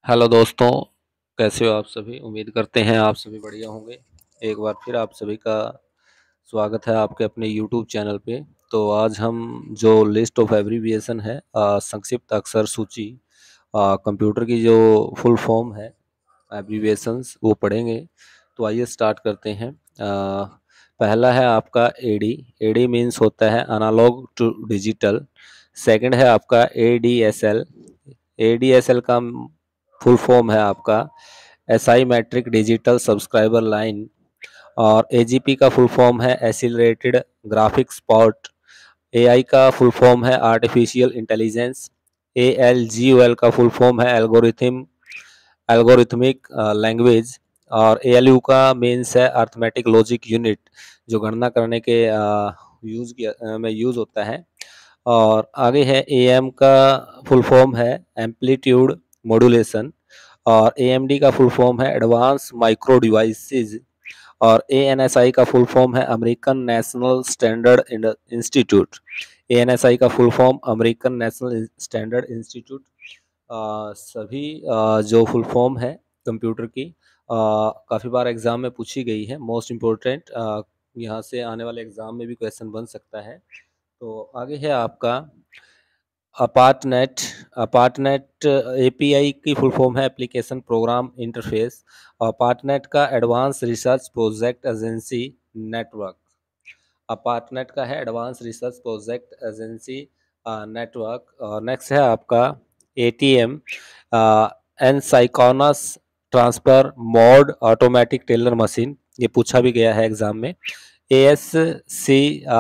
Hello दोस्तों, कैसे हो आप सभी। उम्मीद करते हैं आप सभी बढ़िया होंगे। एक बार फिर आप सभी का स्वागत है आपके अपने यूट्यूब चैनल पे। तो आज हम जो लिस्ट ऑफ एब्रीविएशन है, संक्षिप्त अक्षर सूची, कंप्यूटर की जो फुल फॉर्म है एब्रीविएशंस, वो पढ़ेंगे। तो आइए स्टार्ट करते हैं। पहला है आपका एडी। एडी मीन्स होता है एनालॉग टू डिजिटल। सेकंड है आपका एडीएसएल। एडीएसएल का फुल फॉर्म है आपका asymmetric digital subscriber line. और एजीपी का फुल फॉर्म है एसिलरेटेड ग्राफिक्स पोर्ट। एआई का फुल फॉर्म है आर्टिफिशियल इंटेलिजेंस। एएलजीयूएल का फुल फॉर्म है एल्गोरिथमिक लैंग्वेज। और एएलयू का मीन्स है अर्थमेटिक लॉजिक यूनिट, जो गणना करने के में यूज होता है। और आगे है एएम का फुल फॉर्म है एम्पलीट्यूड मॉड्यूलेशन। और एएमडी का फुल फॉर्म है एडवांस माइक्रो डिवाइसेस। और एएनएसआई का फुल फॉर्म है American national standard institute. ANSI का full form American national standard institute. सभी जो फुल फॉर्म है कंप्यूटर की काफ़ी बार एग्ज़ाम में पूछी गई है। मोस्ट इम्पोर्टेंट, यहाँ से आने वाले एग्ज़ाम में भी क्वेश्चन बन सकता है। तो आगे है आपका अपार्टनेट। अपार्टनेट एपीआई की फुल फॉर्म है एप्लीकेशन प्रोग्राम इंटरफेस। अपार्टनेट का advance research project agency network. ARPANET का है advance research project agency network. और नेक्स्ट है आपका ATM asynchronous transfer mode automatic teller machine. ये पूछा भी गया है एग्जाम में। ASC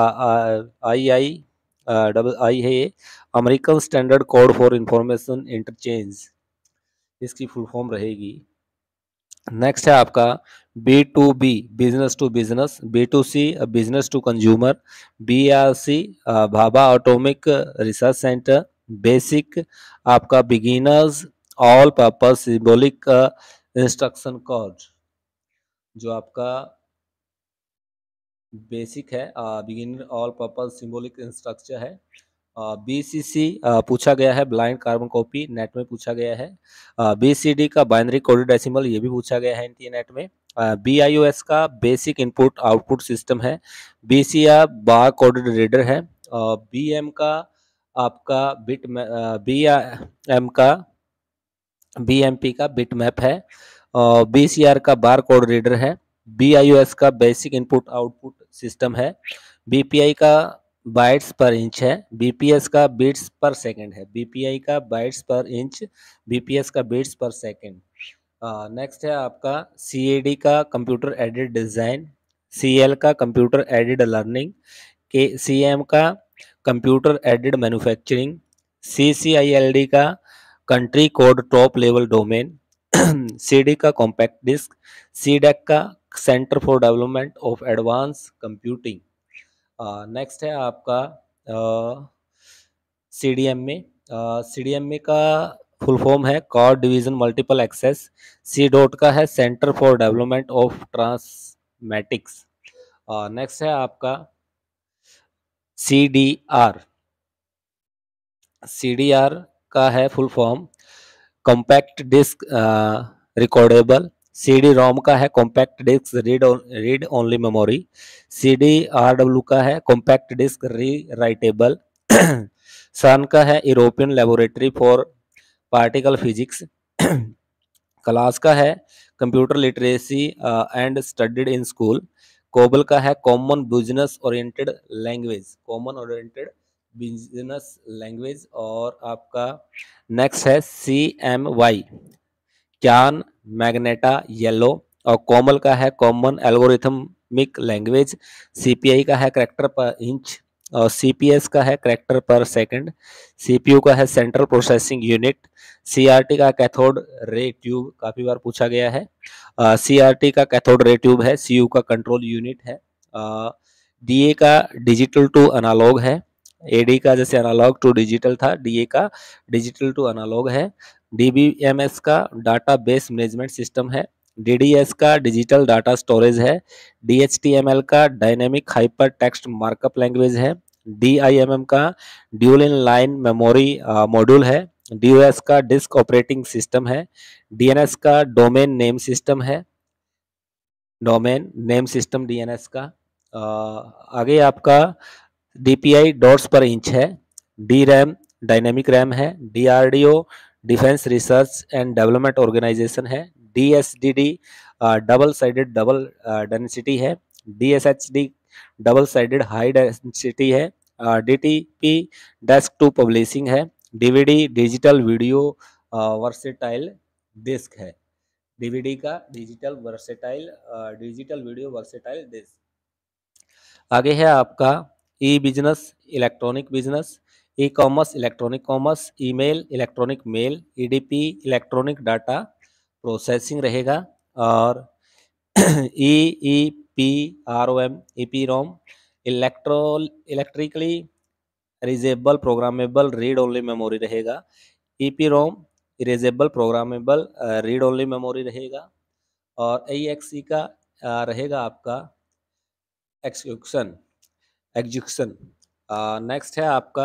आई डबल आई है ये, American standard code for information interchange, इसकी फुल फॉर्म रहेगी। नेक्स्ट है आपका B2B business to business, B2C business to consumer, BRC Bhabha atomic research centre, basic आपका beginners all purpose symbolic instruction code, जो आपका basic है, beginner all purpose symbolic instruction है। BCC पूछा गया है, ब्लाइंड कार्बन कॉपी, नेट में पूछा गया है। BCD का बाइनरी कोडेड डेसिमल, ये भी पूछा गया है एनटीए नेट में। BIOS का बेसिक इनपुट आउटपुट सिस्टम है। BCR बार कोडेड रीडर है। BM का आपका बिट BM का BMP का बिट मैप है। BCR का बार कोड रीडर है। BIOS का बेसिक इनपुट आउटपुट सिस्टम है। BPI का बाइट्स पर इंच है। BPS का बिट्स पर सेकंड है। BPI का बाइट्स पर इंच, BPS का बिट्स पर सेकंड। नेक्स्ट है आपका CAD का कंप्यूटर एडेड डिज़ाइन, CL का कंप्यूटर एडेड लर्निंग, के CM का कंप्यूटर एडेड मैन्युफैक्चरिंग, CCILD का country code top level domain, CD का कॉम्पैक्ट डिस्क, CDEC का centre for development of advance computing. Next है आपका CDMA का फुल फॉर्म है code division multiple access. C dot का है centre for development of transmatics. Next है आपका CDR। CDR का है full form compact disc recordable. CD-ROM का है compact disc read only memory. CDRW का है compact disc rewritable. CERN का है European laboratory for particle physics. CLASS का है computer literacy and studied in school. COBOL का है common business oriented language, common oriented business language. और आपका नेक्स्ट है CMY क्यान मैग्नेटा येलो। और कोमल का है कॉमन एल्गोरिथमिक लैंग्वेज। CPI का है करेक्टर पर इंच। और CPS का है करेक्टर पर सेकंड। CPU का है सेंट्रल प्रोसेसिंग यूनिट। CRT का कैथोड रे ट्यूब, काफी बार पूछा गया है। CRT का कैथोड रे ट्यूब है। CU का कंट्रोल यूनिट है। DA का डिजिटल टू एनालॉग है। AD का जैसे एनालॉग टू डिजिटल था, DA का डिजिटल टू एनालॉग है। DBMS का डाटा बेस मैनेजमेंट सिस्टम है। DDS का डिजिटल डाटा स्टोरेज है। DHTML का dynamic hyper text markup language है। DIMM का dual in line memory module है। DOS का डिस्क ऑपरेटिंग सिस्टम है। DNS का डोमेन नेम सिस्टम है, डोमेन नेम सिस्टम DNS का। आगे आपका DPI डॉट्स पर इंच है। DRAM डायनेमिक रैम है। DRDO defence research and development organisation है। DSDD double sided double density है। DSHD double sided high density है। DTP डेस्क टू पब्लिशिंग है। DVD digital video versatile disc है। DVD का digital video versatile disc. आगे है आपका E business electronic business, E commerce electronic commerce, email electronic mail, EDP electronic data processing रहेगा। और EEPROM EPROM electrically erasable programmable read only memory रहेगा। EPROM erasable programmable read only memory रहेगा। और AEXE का रहेगा आपका एग्जीक्यूशन। नेक्स्ट है आपका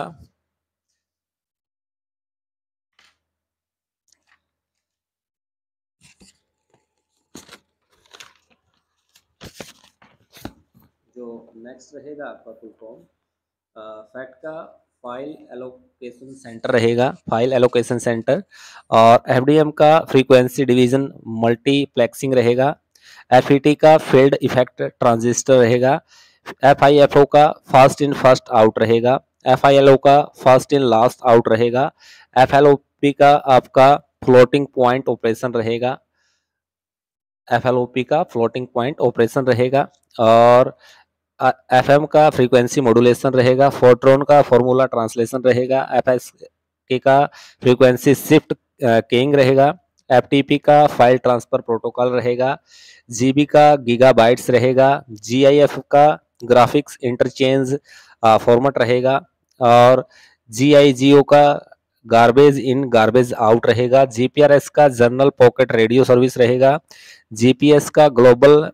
जो नेक्स्ट रहेगा आपका फुल फॉर्म फैक्ट का फाइल एलोकेशन सेंटर रहेगा, फाइल एलोकेशन सेंटर। और FDM का फ्रीक्वेंसी डिवीजन मल्टीप्लेक्सिंग रहेगा। FET का फील्ड इफेक्ट ट्रांजिस्टर रहेगा। FIFO का फास्ट इन फर्स्ट आउट रहेगा। FILO का फास्ट इन लास्ट आउट रहेगा। FLOP का आपका फ्लोटिंग पॉइंट ऑपरेशन रहेगा। FLOP का फ्लोटिंग पॉइंट ऑपरेशन रहेगा। और FM का फ्रीक्वेंसी मॉड्यूलेशन रहेगा। फोर्ट्रॉन का फॉर्मूला ट्रांसलेशन रहेगा। FSK का फ्रीक्वेंसी शिफ्ट कीइंग रहेगा। FTP का फाइल ट्रांसफर प्रोटोकॉल रहेगा। GB का गीगाबाइट्स रहेगा। GIF का ग्राफिक्स इंटरचेंज फॉर्मेट रहेगा। और GIGO का गार्बेज इन गार्बेज आउट रहेगा। GPRS का जर्नल पॉकेट रेडियो सर्विस रहेगा। GPS का ग्लोबल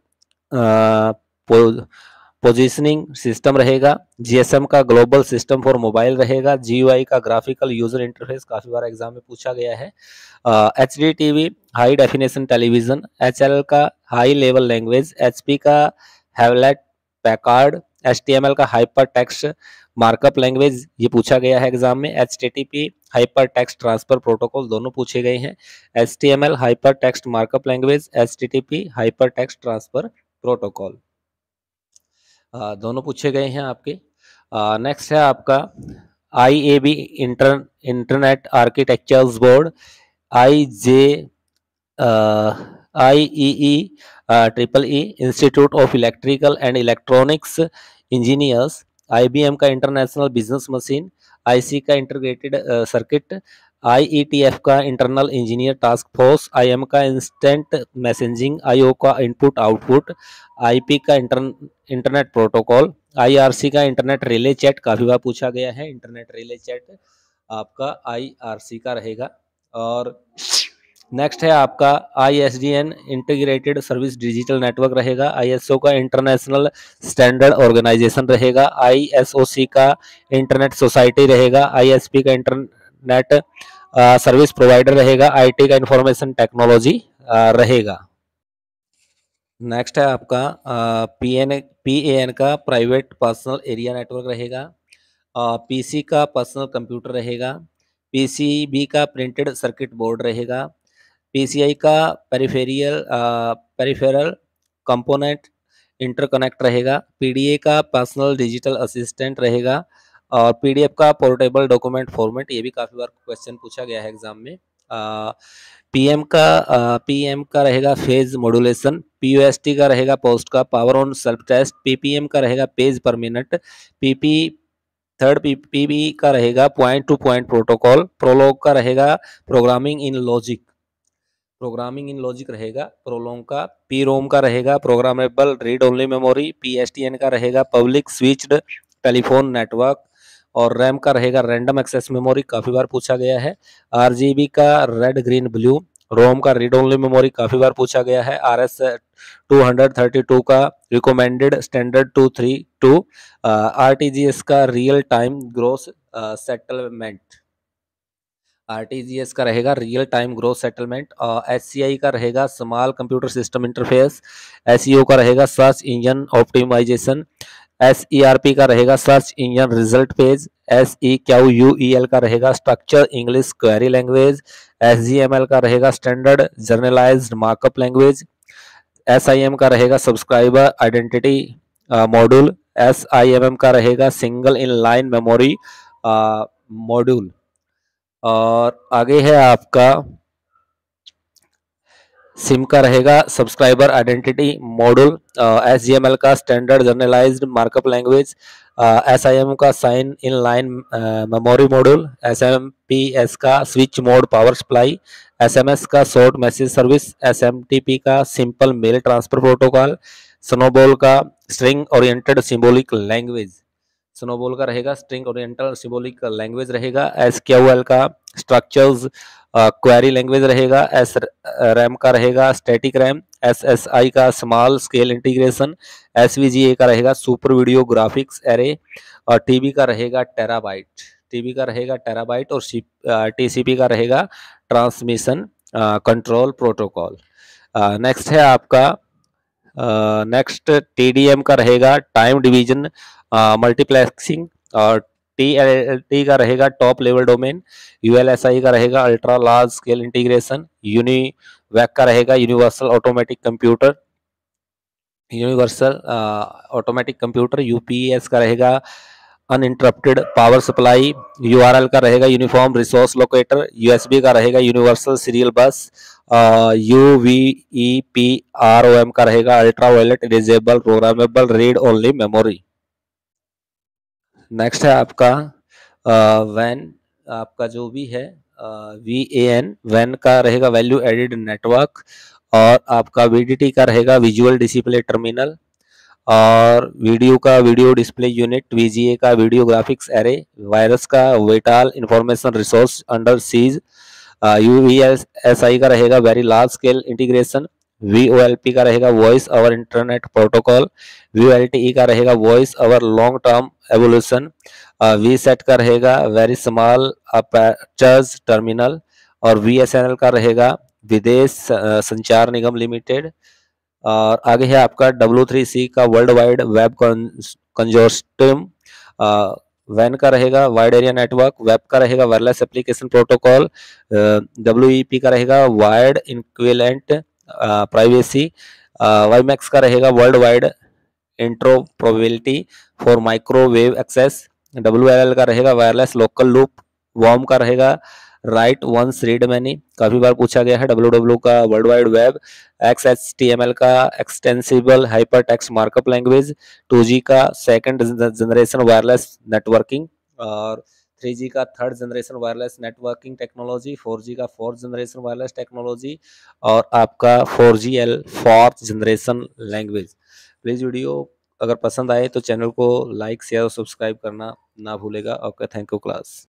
पोजीशनिंग सिस्टम रहेगा। GSM का ग्लोबल सिस्टम फॉर मोबाइल रहेगा। GUI का ग्राफिकल यूजर इंटरफेस, काफी बार एग्जाम में पूछा गया है। HD TV high definition television. HLL का हाई लेवल लैंग्वेज। HP का हैवलेट पैकार्ड। HTML का हाइपर टेक्स्ट मार्कअप लैंग्वेज, ये पूछा गया है एग्जाम में। HTTP hypertext transfer protocol, दोनों पूछे गए हैं। HTML hyper text markup language, HTTP hypertext transfer protocol, दोनों पूछे गए हैं आपके। नेक्स्ट है आपका IAB internet architectures board. IEEE EEE institute of electrical and electronics engineers. IBM का इंटरनेशनल बिजनेस मशीन। IC का इंटीग्रेटेड सर्किट। IETF का internal engineer task force. IM का इंस्टेंट मैसेजिंग। IO का इनपुट आउटपुट। IP का internet protocol. IRC का internet relay chat, काफी बार पूछा गया है। इंटरनेट रिले चैट आपका IRC का रहेगा। और नेक्स्ट है आपका ISDN integrated service digital network रहेगा। ISO का इंटरनेशनल स्टैंडर्ड ऑर्गेनाइजेशन रहेगा। ISOC का इंटरनेट सोसाइटी रहेगा। ISP का इंटरनेट सर्विस प्रोवाइडर रहेगा। IT का इंफॉर्मेशन टेक्नोलॉजी रहेगा। नेक्स्ट है आपका PAN का प्राइवेट पर्सनल एरिया नेटवर्क रहेगा। PC का पर्सनल कंप्यूटर रहेगा। PCB का प्रिंटेड सर्किट बोर्ड रहेगा। PCI का पेरिफेरल कंपोनेंट इंटरकनेक्ट रहेगा। PDA का पर्सनल डिजिटल असिस्टेंट रहेगा। और PDF का पोर्टेबल डॉक्यूमेंट फॉर्मेट, ये भी काफ़ी बार क्वेश्चन पूछा गया है एग्जाम में। PM का रहेगा फेज मॉड्यूलेशन। POST का रहेगा पोस्ट का power on self test. PPM का रहेगा पेज पर मिनट। PB का रहेगा point to point protocol. PROLOG का रहेगा प्रोग्रामिंग इन लॉजिक रहेगा प्रोलॉग का। PROM का रहेगा programmable read only memory. PSTN का रहेगा पब्लिक स्विच्ड टेलीफोन नेटवर्क। और रैम का रहेगा रैंडम एक्सेस मेमोरी, काफी बार पूछा गया है। RGB का रेड ग्रीन ब्लू। रोम का रीड ओनली मेमोरी, काफी बार पूछा गया है। RS-232 का रिकमेंडेड स्टैंडर्ड 232। RTGS का real time gross settlement. RTGS का रहेगा real time growth settlement, SCI का रहेगा small computer system interface, SEO का रहेगा सर्च इंजन ऑप्टिमाइजेशन, एसईआरपी का रहेगा search engine result page, SEQUEL का रहेगा structure English query language, SGML का रहेगा standard generalised markup language, SIM का रहेगा सब्सक्राइबर आइडेंटिटी मॉड्यूल, एसआईएमएम का रहेगा single in line memory module. और आगे है आपका सिम का रहेगा सब्सक्राइबर आइडेंटिटी मॉड्यूल, एसजीएमएल का standard generalised markup language, SIM का sign in line memory module, SMPS का switch mode power supply, SMS का शॉर्ट मैसेज सर्विस, एसएमटीपी का simple mail transfer protocol, SNOBOL का string oriented symbolic language, SNOBOL का रहेगा string oriental symbolic language रहेगा, SQL का structures query language रहेगा, S RAM का रहेगा स्टैटिक रैम, एसएसआई का स्मॉल स्केल इंटीग्रेशन, एसवीजीए का रहेगा सुपर वीडियो ग्राफिक्स एरे, और टीबी का रहेगा टेराबाइट, टीबी का रहेगा टेराबाइट, और टीसीपी का रहेगा ट्रांसमिशन कंट्रोल प्रोटोकॉल। नेक्स्ट है आपका नेक्स्ट टीडीएम का रहेगा टाइम डिवीजन मल्टीप्लेक्सिंग, और टीएलटी का रहेगा टॉप लेवल डोमेन, यूएलएसआई का रहेगा ultra large scale integration, UNIVAC का रहेगा यूनिवर्सल ऑटोमेटिक कंप्यूटर, यूपीएस का रहेगा अनइंटरप्टेड पावर सप्लाई, यूआरएल का रहेगा यूनिफॉर्म रिसोर्स लोकेटर, यूएसबी का रहेगा यूनिवर्सल सीरियल बस, यूवीईपीआरओएम का रहेगा ultraviolet erasable programmable read only memory. Next है आपका वैन, आपका जो भी है VAN, वैन का रहेगा वैल्यू एडेड नेटवर्क, और आपका VDT का रहेगा विजुअल डिस्प्ले टर्मिनल, और वीडियो का वीडियो डिस्प्ले यूनिट, VGA का वीडियो ग्राफिक्स एरे, वायरस का vital information resource under siege, UVSI का रहेगा very large scale integration, VOLP का रहेगा voice over internet protocol, VOLTE का रहेगा voice over long term evolution, VSET का रहेगा वेरी स्मॉल अपर्चर्स टर्मिनल, और VSNL का रहेगा विदेश संचार निगम लिमिटेड। और आगे है आपका W3C का वर्ल्ड वाइड वेब कंजोर्टियम, वैन का रहेगा वाइड एरिया नेटवर्क, वेब का रहेगा वायरलेस एप्लीकेशन प्रोटोकॉल, WEP का रहेगा वाइड इक्विवेलेंट प्राइवेसी, वाईमैक्स का रहेगा world wide interoperability for microwave access, WLL का रहेगा वायरलेस लोकल लूप, वॉर्म का रहेगा राइट वंस रीड मैनी, काफी बार पूछा गया है, WW का वर्ल्ड वाइड वेब, XHTML का extensible hyper text markup language, 2G का सेकंड जनरेशन वायरलेस नेटवर्किंग, और 3G का third generation wireless networking technology, 4G का फोर्थ जनरेशन वायरलेस टेक्नोलॉजी, और आपका 4GL fourth generation language. Please video अगर पसंद आए तो चैनल को लाइक शेयर और सब्सक्राइब करना ना भूलेगा। Okay, thank you class.